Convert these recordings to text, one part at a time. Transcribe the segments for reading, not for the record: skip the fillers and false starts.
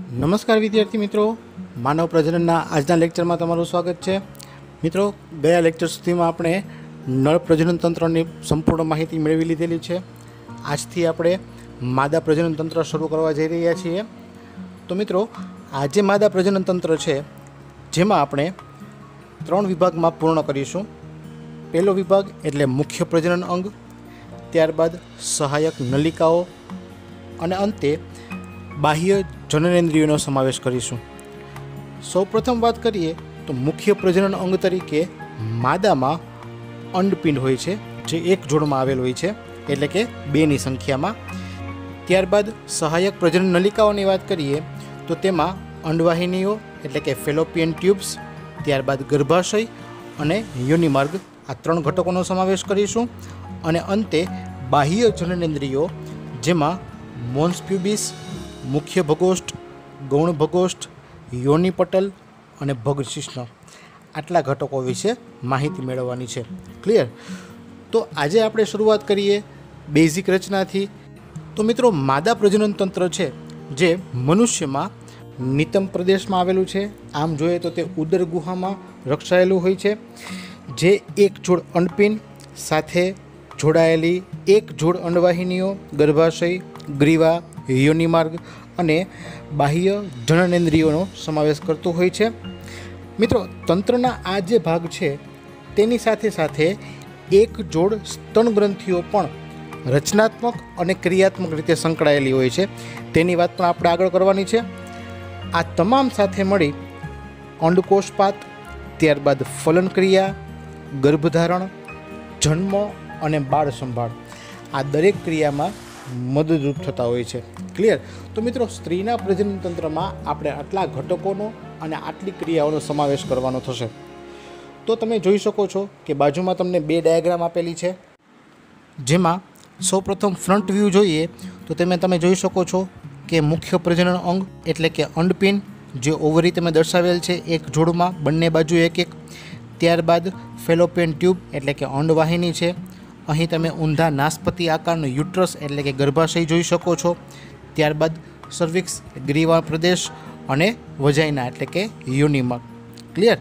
नमस्कार विद्यार्थी मित्रों, मानव प्रजनन आजना लेक्चर में तमारुं स्वागत है। मित्रों, गया लेक्चर सुधीमां आपणे नळ प्रजनन तंत्रनी संपूर्ण माहिती मेळवी लीधेली छे। आजथी आपणे मादा प्रजनन तंत्र शरू करवा जई रह्या छीए। तो मित्रों, आज मादा प्रजनन तंत्र छे जेमां आपणे 3 विभागमां पूर्ण करीशुं। पहेलो विभाग एटले मुख्य प्रजनन अंग, त्यारबाद सहायक नलिकाओ अने अंते बाह्य जननेन्द्रियों समावेश करीशुं। सौप्रथम बात करिए तो मुख्य प्रजनन अंग तरीके मादामां अंडपिंड होय छे, जे एक जोड़मां आवेल होय छे, एटले के 2 ની संख्यामां। त्यारबाद सहायक प्रजनन नलिकाओनी बात करिए तो तेमां अंडवाहिनीओ एटले के फेलोपियन ट्यूब्स, त्यारबाद गर्भाशय अने योनिमार्ग आ 3 घटकोनो समावेश करीशुं। अने अंते बाह्य जननेन्द्रियो जेमां मोन्स प्यूबिस, मुख्य भगोष्ठ, गौण भगोष्ठ, योनिपटल अने भगशिश्न, आटला घटको विषे माहिती मेळववानी छे। क्लियर? तो आजे आपणे शुरुआत करीए बेसिक रचनाथी। तो मित्रों, मादा प्रजनन तंत्र छे जे मनुष्यमां नितंब प्रदेशमां आवेलुं छे। आम जोईए तो ते उदर गुहामां रक्षायेलुं होय छे, जे एक जोड़ अंडपिंड साथे जोड़ायेली एक जोड़ अंडवाहिनीओ, गर्भाशय, ग्रीवा, योनिमार्ग अने बाह्य जननेन्द्रियोनो समावेश करतो होय छे। मित्रों, तंत्रना आ जे भाग छे तेनी साथे साथे एक जोड़ स्तन ग्रंथिओ पण रचनात्मक अने क्रियात्मक रीते संकळायेली होय छे, तेनी वात पण आपणे आगळ करवानी छे। आ तमाम साथे मळी अंडकोषपात, त्यारबाद फलन क्रिया, गर्भधारण, जन्म अने बाळ संभाळ, आ दरेक क्रियामां मददरूप थता होय छे। क्लियर? तो मित्रों, स्त्रीना प्रजनन तंत्रमां आपणे आटला घटकोनो अने आटली क्रियाओनो समावेश करवानो थशे। तो तमे जोई शको छो के बाजुमां तमने 2 डायग्राम आपेली छे, जेमां सौप्रथम फ्रंट व्यू जोईए तो तमे जोई शको छो के मुख्य प्रजनन अंग एटले के अंडपिंड जे ओवरी तमे दर्शावेल छे एक जोड़मां बंने बाजू एक एक। त्यारबाद फेलोपियन ट्यूब एटले के अंडवाहिनी छे। अहीं तमे ऊंधा नासपति आकारनो युट्रस एटले के गर्भाशय जोई शको छो। त्यारबाद सर्विक्स, ग्रीवा प्रदेश अने वजाइना एटले के योनिमार्ग। क्लियर?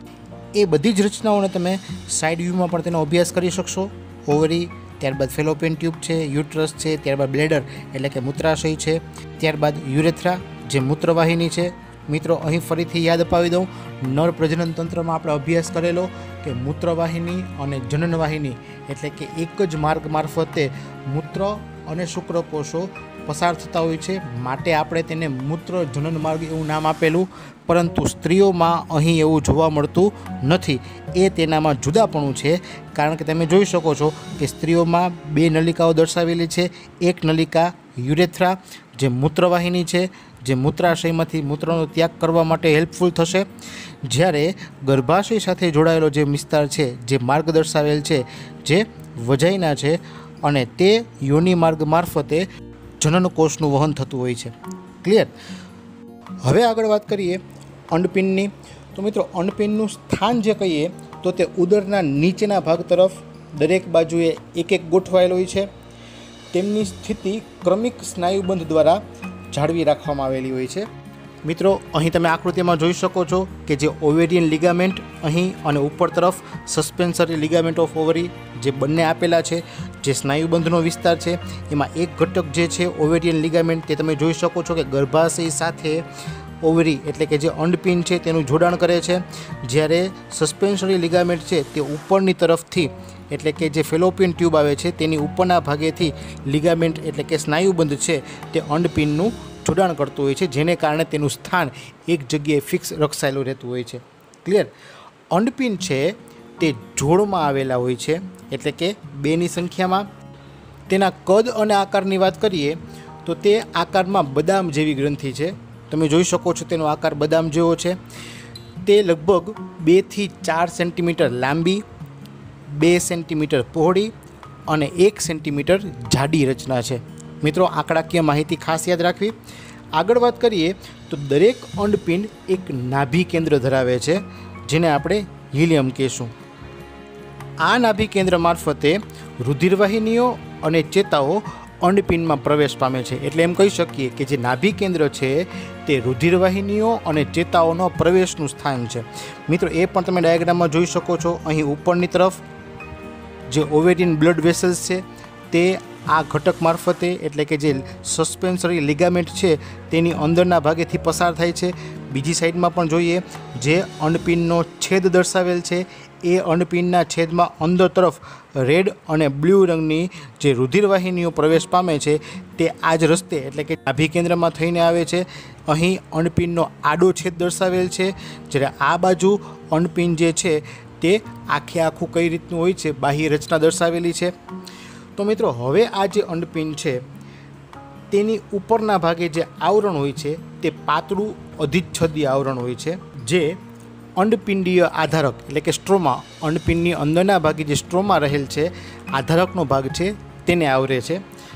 ए बधी ज रचनाओने तमे साइड व्यूमां पण तेनो अभ्यास करी शकशो। ओवरी, त्यारबाद फेलोपियन ट्यूब छे, युट्रस छे, त्यारबाद ब्लेडर एटले के मूत्राशय छे, त्यारबाद युरेथ्रा जे मूत्रवाहिनी छे। मित्रों, अहीं फरीथी याद अपावी दऊं, नर प्रजनन तंत्रमां आपणे अभ्यास करेलो के मूत्रवाहिनी अने जननवाहिनी एटले के एक ज मार्ग मार्फते मूत्र अने शुक्रकोषो पसार थता होय छे, माटे आपणे तेने मूत्र जनन मार्ग एवुं नाम आपेલું। परंतु स्त्रीओमां अहीं एवुं जोवा मळतुं नथी। ए तेनामां जुदापणुं छे, कारण के तमे जोई शको छो के स्त्रीओमां 2 नलिकाओ दर्शावेली छे। एक नलिका युरेथ्रा जे मूत्रवाहिनी छे, जे मूत्राशयमांथी मूत्रनो त्याग करवा माटे हेल्पफुल थशे। ज्यारे गर्भाशय साथे जोड़ायेलो जे विस्तार छे, जे मार्ग दर्शावेल छे, जे वजाइना छे, अने ते योनि मार्ग मार्फते जननकोषनुं वहन थतुं होय छे। क्लियर? हवे आगळ वात करीए अंडपिंडनी। तो मित्रों, अंडपिंडनुं स्थान जे कहीए तो ते उदરના નીચેના ભાગ તરફ દરેક બાજુએ એક એક ગોઠવાયેલ હોય છે। તેમની સ્થિતિ ક્રમિક સ્નાયુબંધ દ્વારા જાળવી રાખવામાં આવેલી હોય છે। મિત્રો, અહીં તમે આકૃતિમાં જોઈ શકો છો કે જે ઓવેરિયન લિગામેન્ટ અહીં અને ઉપર તરફ સસ્પેન્સરી લિગામેન્ટ ઓફ ઓવરી જે બંને આપેલા છે, જે સ્નાયુબંધનો વિસ્તાર છે, એમાં એક ઘટક જે છે ઓવેરિયન લિગામેન્ટ, તે તમે જોઈ શકો છો કે ગર્ભાશય સાથે ઓવરી એટલે કે જે અંડપિંડ છે તેનું જોડાણ કરે છે। જ્યારે સસ્પેન્સરી લિગામેન્ટ છે તે ઉપરની તરફથી એટલે કે જે ફેલોપિયન ટ્યુબ આવે છે તેની ઉપરના ભાગેથી લિગામેન્ટ એટલે કે સ્નાયુબંધ છે તે અંડપિંડનું જોડાણ કરતું હોય છે, જેને કારણે તેનું સ્થાન એક જગ્યાએ ફિક્સ રક્ષાયેલું રહેતું હોય છે। ક્લિયર? અંડપિંડ છે તે જોડમાં આવેલા હોય છે, એટલે કે 2 ની સંખ્યામાં। તેના કદ અને આકારની વાત કરીએ તો તે આકારમાં બદામ જેવી ગ્રંથિ છે। તમે જોઈ શકો છો તેનો આકાર બદામ જેવો છે। તે લગભગ 2 થી 4 સેન્ટીમીટર લાંબી, 2 સેન્ટીમીટર પહોળી અને 1 સેન્ટીમીટર જાડી રચના છે। મિત્રો, આંકડાકીય માહિતી ખાસ યાદ રાખવી। આગળ વાત કરીએ તો દરેક અંડપિંડ એક નાભી કેન્દ્ર ધરાવે છે, જેને આપણે હિલિયમ કહીશું। આ નાભી કેન્દ્ર મારફતે રુધિરવાહિનીઓ અને ચેતાઓ અંડપિંડમાં પ્રવેશ પામે છે। એટલે એમ કહી શકીએ કે જે નાભી કેન્દ્ર છે તે રુધિરવાહિનીઓ અને ચેતાઓનો પ્રવેશનું સ્થાન છે। મિત્રો એ પણ તમે ડાયાગ્રામમાં જોઈ શકો છો। અહીં ઉપરની તરફ જે ઓવેરિયન બ્લડ વેસલ્સ છે તે આ ઘટક મારફતે એટલે કે જે સસ્પેન્સરી લિગામેન્ટ છે તેની અંદરના ભાગેથી પસાર થાય છે। બીજી સાઈડમાં પણ જોઈએ, જે અંડપિંડનો છેદ દર્શાવેલ છે એ અંડપિંડના છેદમાં અંદર તરફ રેડ અને બ્લુ રંગની જે રુધિરવાહિનીઓ પ્રવેશ પામે છે તે આ જ રસ્તે એટલે કે નાભી કેન્દ્રમાં થઈને આવે છે। અહીં અંડપિંડનો આડો છેદ દર્શાવેલ છે, જ્યારે આ બાજુ અંડપિંડ જે છે તે આખે આખું કઈ રીતનું હોય છે બાહ્ય રચના દર્શાવેલી છે। તો મિત્રો હવે આ જે અંડપિંડ છે તેની ઉપરના ભાગે જે આવરણ હોય છે તે પાતળું અધિચ્છદીય આવરણ હોય છે, જે અંડપિંડીય આધારક એટલે કે સ્ટ્રોમા, અંડપિંડની અંદરના ભાગે જે સ્ટ્રોમા રહેલ છે આધારકનો ભાગ છે તેને આવરે છે।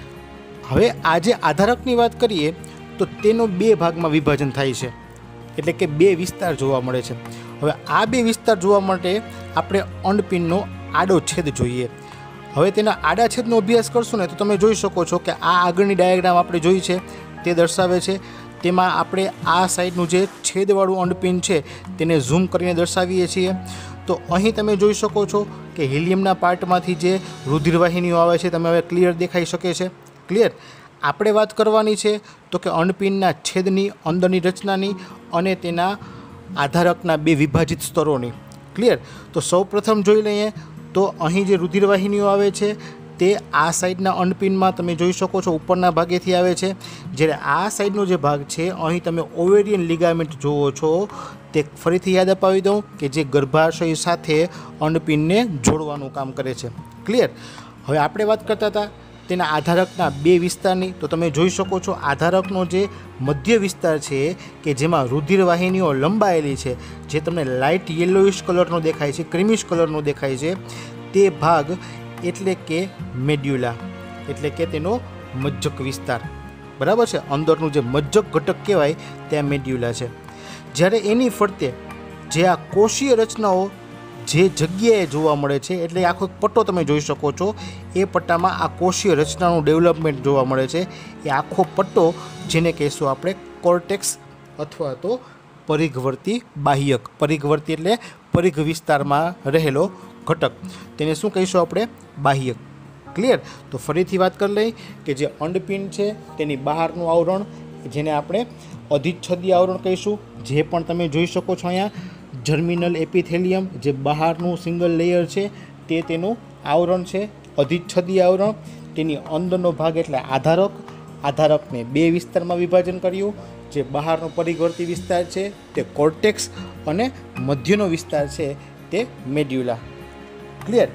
હવે આ જે આધારકની વાત કરીએ તો તેનો બે ભાગમાં વિભાજન થાય છે, એટલે કે બે વિસ્તાર જોવા મળે છે। હવે આ બે વિસ્તાર જોવા માટે આપણે અંડપિંડનો આડો છેદ જોઈએ। હવે તેના આડા છેદનો અભ્યાસ કરશું ને તો તમે જોઈ શકો છો કે આ આગળની ડાયાગ્રામ આપણે જોઈ છે તે દર્શાવે છે। તેમાં આપણે આ સાઈડનું જે છેદવાળું અંડપિંડ છે તેને ઝૂમ કરીને દર્શાવીએ છીએ। તો અહીં તમે જોઈ શકો છો કે હિલિયમના પાર્ટમાંથી જે રુધિરવાહિનીઓ આવે છે તમે હવે ક્લિયર દેખાઈ શકે છે। ક્લિયર? આપણે વાત કરવાની છે તો કે અંડપિંડના છેદની અંદરની રચનાની અને તેના આધારકના બે વિભાજિત સ્તરોની। ક્લિયર? તો સૌપ્રથમ જોઈ લઈએ તો અહીં જે રુધિરવાહિનીઓ આવે છે તે આ સાઈડના અંડપિંડમાં તમે જોઈ શકો છો ઉપરના ભાગેથી આવે છે, જ્યારે આ સાઈડનો જે ભાગ છે અહીં તમે ઓવેરિયન લિગામેન્ટ જુઓ છો। તે ફરીથી યાદ અપાવી દઉં કે જે ગર્ભાશય સાથે અંડપિંડને જોડવાનું કામ કરે છે। ક્લિયર? હવે આપણે વાત કરતા હતા તેના આધારકના બે વિસ્તારની, તો તમે જોઈ શકો છો આધારકનો જે મધ્ય વિસ્તાર છે કે જેમાં રુધિરવાહિનીઓ લંબાયેલી છે, જે તમને લાઇટ યેલોઇશ કલરનો દેખાય છે, ક્રીમિશ કલરનો દેખાય છે, તે ભાગ એટલે કે મેડ્યુલા, એટલે કે તેનો મજ્જક વિસ્તાર। બરાબર છે? અંદરનું જે મજ્જક ઘટક કહેવાય તે મેડ્યુલા છે। જ્યારે એની ફરતે જે આ કોષીય રચનાઓ જે જગ્યાએ જોવા મળે છે, એટલે આખો પટ્ટો તમે જોઈ શકો છો, એ પટ્ટામાં આ કોષીય રચનાનું ડેવલપમેન્ટ જોવા મળે છે। એ આખો પટ્ટો જેને કહીશું આપણે કોર્ટેક્સ અથવા તો પરિઘવર્તી બાહ્યક। પરિઘવર્તી એટલે પરિઘ વિસ્તારમાં રહેલો ઘટક, તેને શું કહીશું આપણે? બાહ્યક। ક્લિયર? તો ફરીથી વાત કરી લઈ કે જે અંડપિંડ છે તેની બહારનું આવરણ જેને આપણે અધિચ્છદીય આવરણ કહીશું, જે પણ તમે જોઈ શકો છો અહીંયા જર્મિનલ એપિથેલિયમ જે બહારનું સિંગલ લેયર છે તે તેનું આવરણ છે, અધિચ્છદીય આવરણ। તેની અંદરનો ભાગ એટલે આધારક, આધારકને બે વિસ્તારમાં વિભાજન કર્યું, જે બહારનો પરિઘવર્તી વિસ્તાર છે તે કોર્ટેક્સ અને મધ્યનો વિસ્તાર છે તે મેડ્યુલા। ક્લિયર?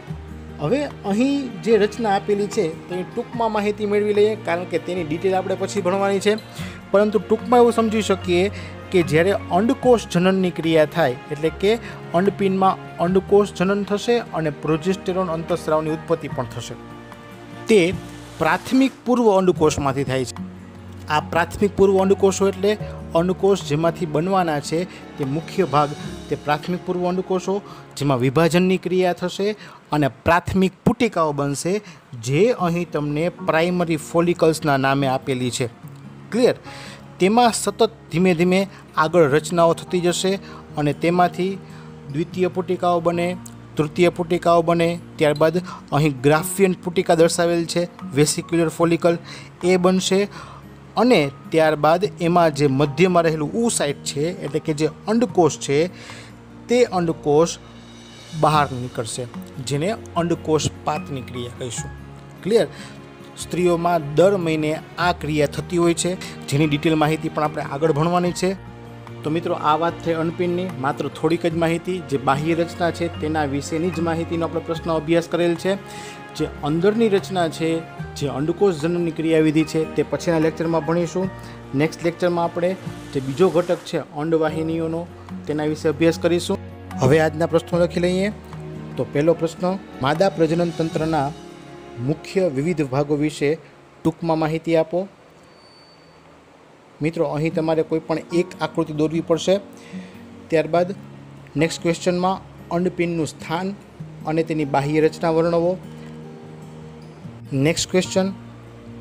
હવે અહીં જે રચના આપેલી છે તેની ટૂંકમાં માહિતી મેળવી લઈએ, કારણ કે તેની ડિટેલ આપણે પછી ભણવાની છે, પરંતુ ટૂંકમાં એવું સમજી શકીએ કે જ્યારે અંડકોષ જનનની ક્રિયા થાય એટલે કે અંડપિંડમાં અંડકોષ જનન થશે અને પ્રોજેસ્ટેરોન અંતઃસ્રાવની ઉત્પત્તિ પણ થશે। તે પ્રાથમિક પૂર્વ અંડકોષમાંથી થાય છે। આ પ્રાથમિક પૂર્વ અંડકોષો એટલે અંડકોષ જેમાંથી બનવાના છે તે મુખ્ય ભાગ તે પ્રાથમિક પૂર્વ અંડકોષો, જેમાં વિભાજનની ક્રિયા થશે અને પ્રાથમિક પુટિકાઓ બનશે, જે અહીં તમને પ્રાઇમરી ફોલિકલ્સના નામે આપેલી છે। ક્લિયર? તેમાં સતત ધીમે ધીમે આગળ રચનાઓ થતી જશે અને તેમાંથી દ્વિતીય પુટિકાઓ બને, તૃતીય પુટિકાઓ બને, ત્યારબાદ અહીં ગ્રાફિયન પુટિકા દર્શાવેલ છે, વેસિક્યુલર ફોલિકલ એ બનશે અને ત્યારબાદ એમાં જે મધ્યમાં રહેલું સાઇટ છે એટલે કે જે અંડકોષ છે તે અંડકોષ બહાર નીકળશે, જેને અંડકોષપાતની ક્રિયા કહીશું। ક્લિયર? સ્ત્રીઓમાં દર મહિને આ ક્રિયા થતી હોય છે, જેની ડિટેલ માહિતી પણ આપણે આગળ ભણવાની છે। તો મિત્રો આ વાત થઈ અંડપિંડની, માત્ર થોડીક જ માહિતી જે બાહ્ય રચના છે તેના વિશેની જ માહિતીનો આપણે પ્રશ્ન અભ્યાસ કરેલ છે। જે અંદરની રચના છે, જે અંડકોષ જનનની ક્રિયાવિધિ છે તે પછીના લેક્ચરમાં ભણીશું। નેક્સ્ટ લેક્ચરમાં આપણે જે બીજો ઘટક છે અંડવાહિનીઓનો તેના વિશે અભ્યાસ કરીશું। હવે આજના પ્રશ્નો લખી લઈએ। તો પહેલો પ્રશ્ન, માદા પ્રજનન તંત્રના મુખ્ય વિવિધ ભાગો વિશે ટૂંકમાં માહિતી આપો। મિત્રો અહીં તમારે કોઈ પણ એક આકૃતિ દોરવી પડશે। ત્યારબાદ નેક્સ્ટ ક્વેશ્ચનમાં અંડપિંડનું સ્થાન અને તેની બાહ્ય રચના વર્ણવો। નેક્સ્ટ ક્વેશ્ચન,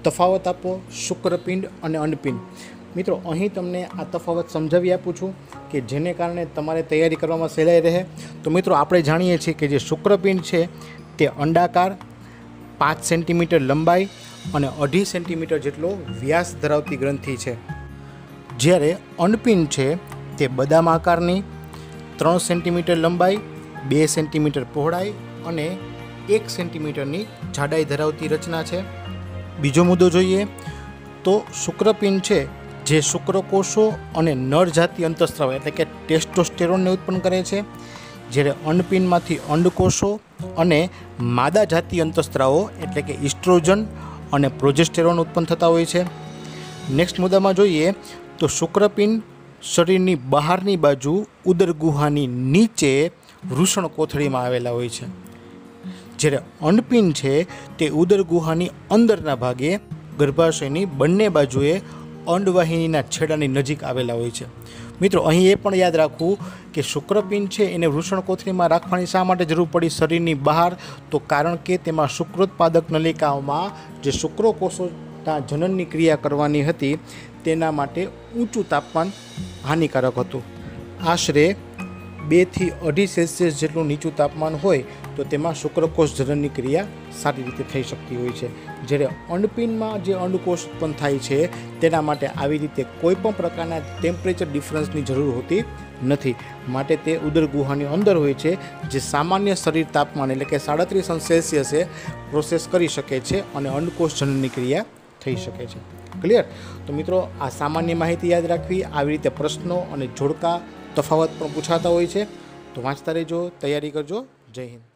તફાવત આપો શુક્રપિંડ અને અંડપિંડ। મિત્રો અહીં તમને આ તફાવત સમજાવી આપું છું કે જેને કારણે તમારે તૈયારી કરવામાં સહેલાઈ રહે। તો મિત્રો આપણે જાણીએ છીએ કે જે શુક્રપિંડ છે તે અંડાકાર 5 સેન્ટીમીટર લંબાઈ અને 2.5 સેન્ટીમીટર જેટલો વ્યાસ ધરાવતી ગ્રંથિ છે, જ્યારે અંડપિંડ છે તે બદામ આકારની 3 સેન્ટીમીટર લંબાઈ 2 સેન્ટીમીટર પહોળાઈ અને 1 સેન્ટીમીટરની જાડાઈ ધરાવતી રચના છે। બીજો મુદ્દો જોઈએ તો શુક્રપિંડ છે જે શુક્રકોષો અને નર જાતિ અંતઃસ્ત્રાવ એટલે કે ટેસ્ટોસ્ટેરોનને ઉત્પન્ન કરે છે, જ્યારે અંડપિંડમાંથી અંડકોષો અને માદા જાતિ અંતઃસ્ત્રાવો એટલે કે ઇસ્ટ્રોજન અને પ્રોજેસ્ટેરોન ઉત્પન્ન થતા હોય છે। નેક્સ્ટ મુદ્દામાં જોઈએ તો શુક્રપિંડ શરીરની બહારની બાજુ ઉદર ગુહાની નીચે વૃષણ કોથળીમાં આવેલા હોય છે, જ્યારે અંડપિંડ છે તે ઉદર ગુહાની અંદરના ભાગે ગર્ભાશયની બંને બાજુએ અંડવાહિનીના છેડાની નજીક આવેલા હોય છે। મિત્રો અહીં એ પણ યાદ રાખવું કે શુક્રપિંડ છે એને વૃષણ કોથળીમાં રાખવાની શા માટે જરૂર પડી શરીરની બહાર? તો કારણ કે તેમાં શુક્રોત્પાદક નલિકાઓમાં જે શુક્રકોષોના જનનની ક્રિયા કરવાની હતી તેના માટે ઊંચું તાપમાન હાનિકારક હતું। આશરે 2 થી 2.5 સેલ્સિયસ જેટલું નીચું તાપમાન હોય તો તેમાં શુક્રકોષ જનનની ક્રિયા સારી રીતે થઈ શકતી હોય છે, જ્યારે અંડપિંડમાં જે અંડકોષ ઉત્પન્ન થાય છે તેના માટે આવી રીતે કોઈ પણ પ્રકારના ટેમ્પરેચર ડિફરન્સની જરૂર હોતી નથી, માટે તે ઉદર ગુહાની અંદર હોય છે જે સામાન્ય શરીર તાપમાન એટલે કે 37 સેલ્સિયસે પ્રોસેસ કરી શકે છે અને અંડકોષ જનનની ક્રિયા થઈ શકે છે। ક્લિયર? તો મિત્રો આ સામાન્ય માહિતી યાદ રાખવી। આવી રીતે પ્રશ્નો અને જોડકા તફાવત પણ પૂછાતા હોય છે, તો વાંચતા રહેજો, તૈયારી કરજો। જય હિન્દ।